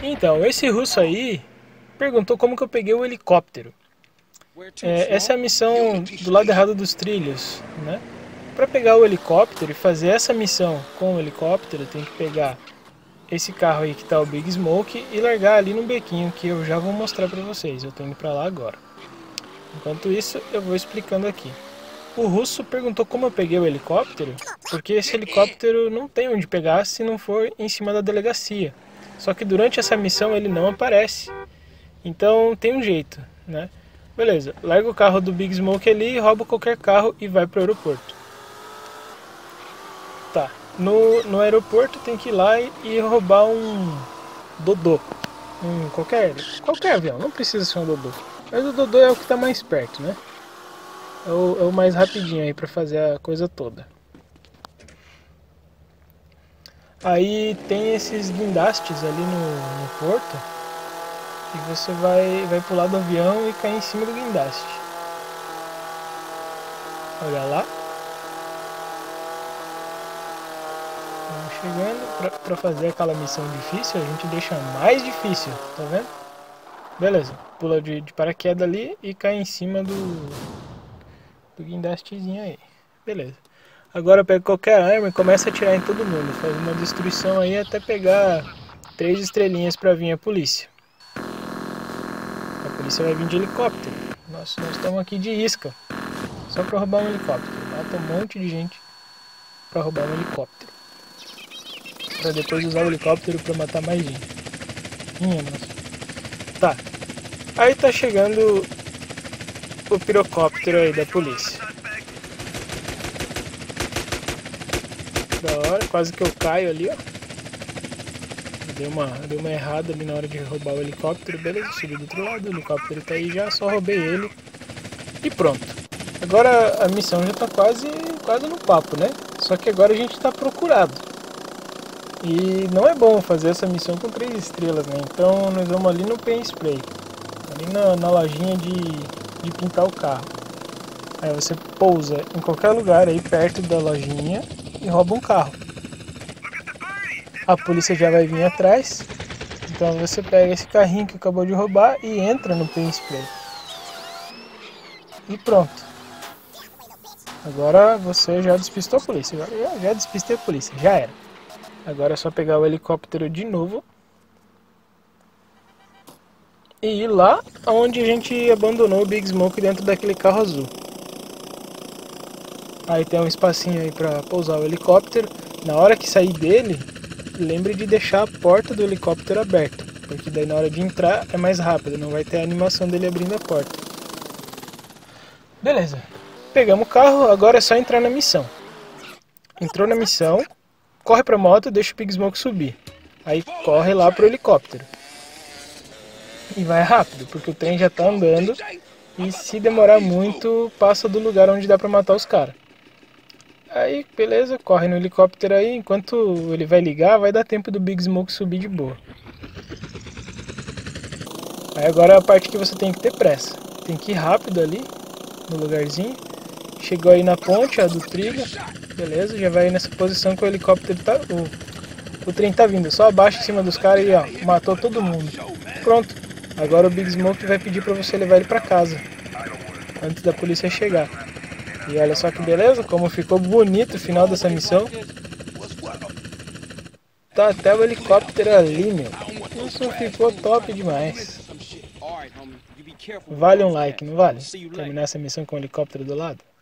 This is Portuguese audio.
Então, esse russo aí perguntou como que eu peguei o helicóptero. Essa é a missão do lado errado dos trilhos, né? Para pegar o helicóptero e fazer essa missão com o helicóptero, tem que pegar esse carro aí que tá o Big Smoke e largar ali no bequinho que eu já vou mostrar para vocês. Eu tô indo para lá agora. Enquanto isso, eu vou explicando aqui. O russo perguntou como eu peguei o helicóptero, porque esse helicóptero não tem onde pegar se não for em cima da delegacia. Só que durante essa missão ele não aparece. Então tem um jeito, né? Beleza, larga o carro do Big Smoke ali, rouba qualquer carro e vai pro aeroporto. Tá, no aeroporto tem que ir lá e roubar um Dodô. Qualquer avião, não precisa ser um Dodô. Mas o Dodô é o que tá mais perto, né? É o mais rapidinho aí pra fazer a coisa toda. Aí tem esses guindastes ali no porto. E você vai pular do avião e cair em cima do guindaste. Olha lá. Vamos chegando. Pra fazer aquela missão difícil, a gente deixa mais difícil. Tá vendo? Beleza. Pula de paraquedas ali e cai em cima do guindastezinho aí. Beleza. Agora pega qualquer arma e começa a atirar em todo mundo. Faz uma destruição aí até pegar 3 estrelinhas pra vir a polícia. A polícia vai vir de helicóptero. Nós estamos aqui de isca. Só pra roubar um helicóptero. Mata um monte de gente pra roubar um helicóptero. Pra depois usar o helicóptero pra matar mais gente. Minha nossa. Tá. Aí tá chegando o pirocóptero aí da polícia. Da hora, quase que eu caio ali, ó. Deu uma errada ali na hora de roubar o helicóptero. Beleza, subi do outro lado, o helicóptero tá aí já, só roubei ele. E pronto. Agora a missão já tá quase no papo, né? Só que agora a gente tá procurado. E não é bom fazer essa missão com 3 estrelas, né? Então nós vamos ali no Paint Spray. Ali na lojinha de pintar o carro. Aí você pousa em qualquer lugar aí perto da lojinha e rouba um carro. A polícia já vai vir atrás. Então você pega esse carrinho que acabou de roubar e entra no Paint Spray. E pronto. Agora você já despistou a polícia. Agora já despistei a polícia. Já era. Agora é só pegar o helicóptero de novo. E ir lá onde a gente abandonou o Big Smoke dentro daquele carro azul. Aí tem um espacinho aí pra pousar o helicóptero. Na hora que sair dele, lembre de deixar a porta do helicóptero aberta. Porque daí na hora de entrar é mais rápido. Não vai ter a animação dele abrindo a porta. Beleza. Pegamos o carro, agora é só entrar na missão. Entrou na missão, corre pra moto e deixa o Big Smoke subir. Aí corre lá pro helicóptero. E vai rápido, porque o trem já tá andando. E se demorar muito, passa do lugar onde dá pra matar os caras. Aí, beleza, corre no helicóptero aí. Enquanto ele vai ligar, vai dar tempo do Big Smoke subir de boa. Aí agora é a parte que você tem que ter pressa. Tem que ir rápido ali, no lugarzinho. Chegou aí na ponte, ó, do trilho. Beleza, já vai nessa posição que o helicóptero tá... O trem tá vindo. Só abaixa em cima dos caras e, ó, matou todo mundo. Pronto. Agora o Big Smoke vai pedir pra você levar ele pra casa. Antes da polícia chegar. E olha só que beleza, como ficou bonito o final dessa missão. Tá até o helicóptero ali, meu. Isso ficou top demais. Vale um like, não vale? Terminar essa missão com o helicóptero do lado.